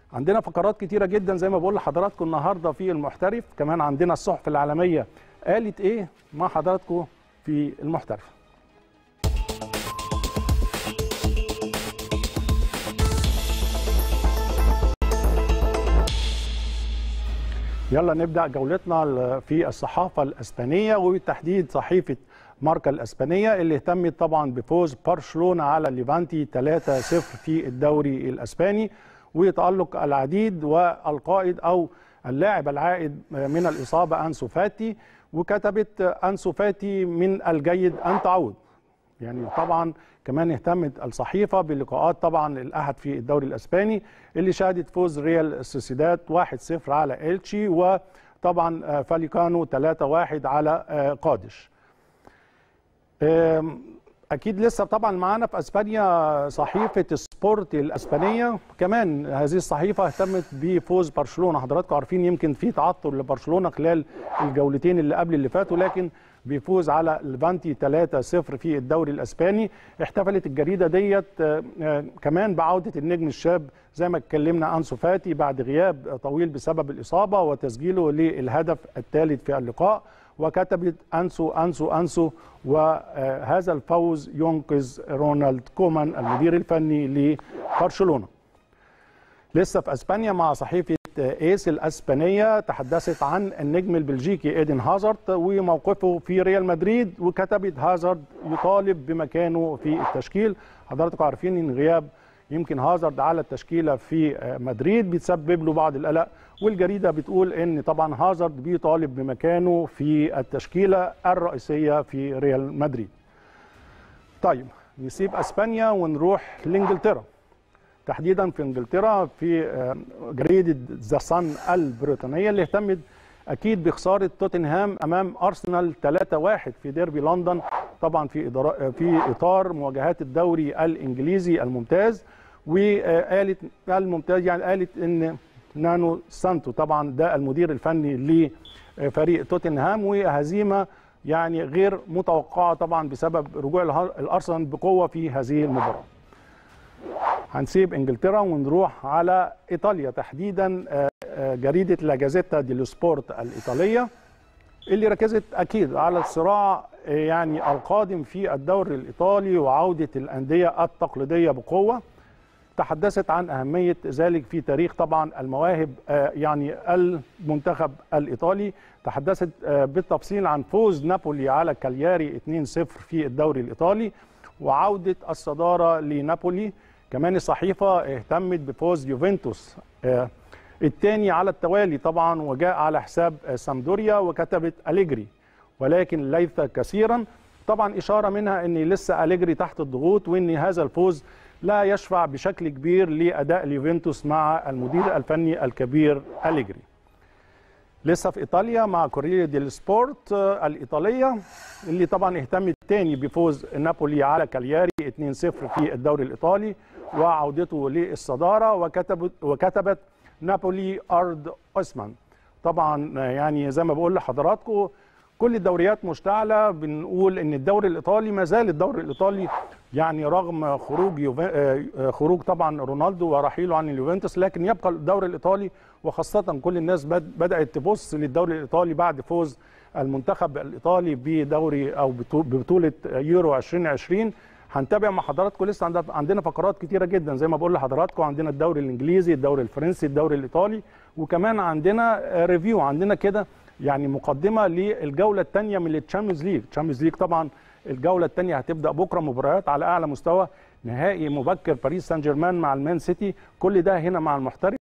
عندنا فقرات كتيرة جدا زي ما بقول لحضراتكم النهارده في المحترف، كمان عندنا الصحف العالمية قالت ايه مع حضراتكم في المحترف. يلا نبدأ جولتنا في الصحافة الأسبانية وبالتحديد صحيفة ماركا الأسبانية اللي اهتمت طبعا بفوز برشلونة على ليفانتي 3-0 في الدوري الأسباني وتألق العديد والقائد أو اللاعب العائد من الإصابة أنسو فاتي، وكتبت أنسو فاتي من الجيد أن تعود. يعني طبعا كمان اهتمت الصحيفة بلقاءات طبعا الأحد في الدوري الأسباني اللي شهدت فوز ريال سوسيداد 1-0 على إلتشي، وطبعا فاليكانو 3-1 على قادش. أكيد لسه طبعا معانا في أسبانيا صحيفة سبورت الأسبانية، كمان هذه الصحيفة اهتمت بفوز برشلونة. حضراتكم عارفين يمكن في تعثر لبرشلونة خلال الجولتين اللي قبل اللي فاتوا، لكن بيفوز على ليفانتي 3-0 في الدوري الاسباني. احتفلت الجريده ديت كمان بعوده النجم الشاب زي ما اتكلمنا انسو فاتي بعد غياب طويل بسبب الاصابه وتسجيله للهدف الثالث في اللقاء، وكتبت انسو انسو انسو وهذا الفوز ينقذ رونالد كومان المدير الفني لبرشلونه. لسه في اسبانيا مع صحيفه ايس الاسبانيه تحدثت عن النجم البلجيكي ايدن هازارد وموقفه في ريال مدريد، وكتبت هازارد يطالب بمكانه في التشكيل. حضراتكم عارفين ان غياب يمكن هازارد على التشكيله في مدريد بتسبب له بعض القلق، والجريده بتقول ان طبعا هازارد بيطالب بمكانه في التشكيله الرئيسيه في ريال مدريد. طيب نسيب اسبانيا ونروح لانجلترا، تحديدا في انجلترا في جريده ذا صن البريطانيه اللي اهتمت اكيد بخساره توتنهام امام ارسنال 3-1 في ديربي لندن، طبعا في اطار مواجهات الدوري الانجليزي الممتاز. وقالت الممتاز يعني قالت ان نانو سانتو طبعا ده المدير الفني لفريق توتنهام، وهزيمه يعني غير متوقعه طبعا بسبب رجوع الارسنال بقوه في هذه المباراه. هنسيب انجلترا ونروح على ايطاليا، تحديدا جريده لا جازيتا ديلو سبورت الايطاليه اللي ركزت اكيد على الصراع يعني القادم في الدوري الايطالي وعوده الانديه التقليديه بقوه. تحدثت عن اهميه ذلك في تاريخ طبعا المواهب يعني المنتخب الايطالي. تحدثت بالتفصيل عن فوز نابولي على كالياري 2-0 في الدوري الايطالي وعوده الصداره لنابولي. كمان الصحيفة اهتمت بفوز يوفنتوس الثاني على التوالي طبعا وجاء على حساب سامدوريا، وكتبت أليجري ولكن ليس كثيرا، طبعا إشارة منها أن لسه أليجري تحت الضغوط وأن هذا الفوز لا يشفع بشكل كبير لأداء اليوفنتوس مع المدير الفني الكبير أليجري. لسه في إيطاليا مع كورير ديل سبورت الإيطالية اللي طبعا اهتمت تاني بفوز نابولي على كالياري 2-0 في الدوري الإيطالي وعودته للصدارة، وكتبت نابولي أرض عثمان. طبعا يعني زي ما بقول لحضراتكم كل الدوريات مشتعلة، بنقول ان الدوري الإيطالي ما زال الدوري الإيطالي يعني رغم خروج طبعا رونالدو ورحيله عن اليوفنتوس، لكن يبقى الدوري الإيطالي، وخاصة كل الناس بدأت تبص للدوري الإيطالي بعد فوز المنتخب الإيطالي بدوري أو ببطولة يورو 2020. هنتابع مع حضراتكم، لسه عندنا فقرات كتيرة جدا زي ما بقول لحضراتكم، عندنا الدوري الإنجليزي، الدوري الفرنسي، الدوري الإيطالي، وكمان عندنا ريفيو، عندنا كده يعني مقدمة للجولة الثانية من التشامبيونز ليج. التشامبيونز ليج طبعا الجولة الثانية هتبدأ بكرة، مباريات على أعلى مستوى، نهائي مبكر باريس سان جيرمان مع المان سيتي، كل ده هنا مع المحترف.